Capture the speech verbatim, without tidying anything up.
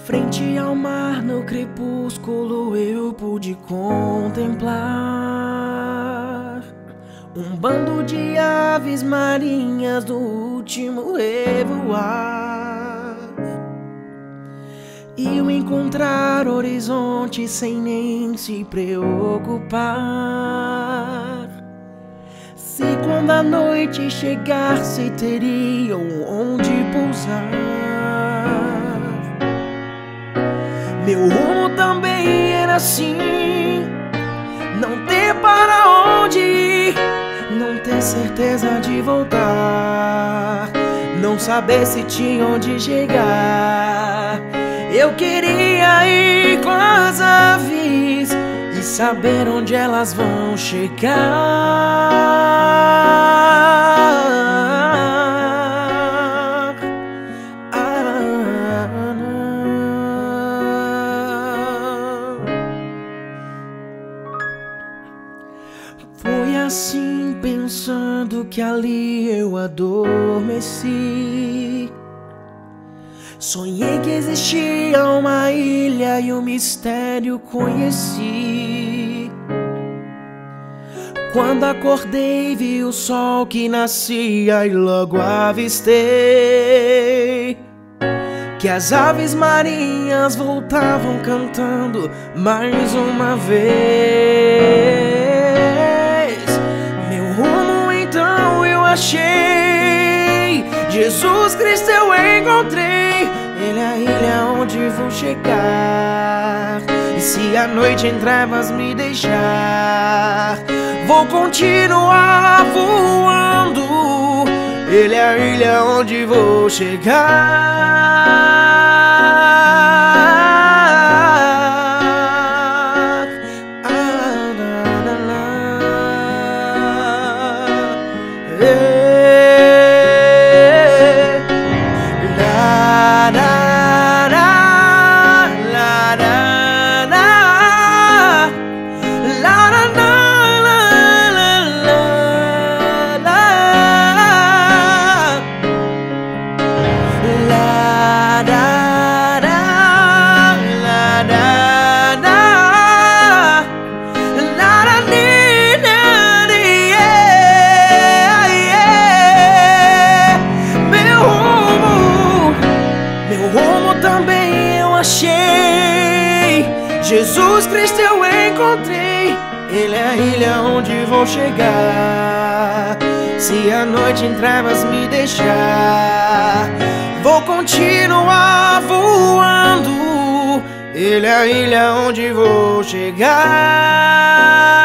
Frente ao mar no crepúsculo eu pude contemplar um bando de aves marinhas do último revoar, e o encontrar horizonte sem nem se preocupar se quando a noite chegasse teriam onde pousar. Meu rumo também era assim, não ter para onde ir, não ter certeza de voltar, não saber se tinha onde chegar. Eu queria ir com as aves e saber onde elas vão chegar. Foi assim, pensando que ali eu adormeci. Sonhei que existia uma ilha e o mistério conheci. Quando acordei, vi o sol que nascia e logo avistei que as aves marinhas voltavam cantando mais uma vez. Achei Jesus Cristo, eu encontrei. Ele é a ilha onde vou chegar. E se a noite em trevas me deixar, vou continuar voando. Ele é a ilha onde vou chegar. Também eu achei Jesus Cristo, eu encontrei. Ele é a ilha onde vou chegar. Se a noite em trevas me deixar, vou continuar voando. Ele é a ilha onde vou chegar.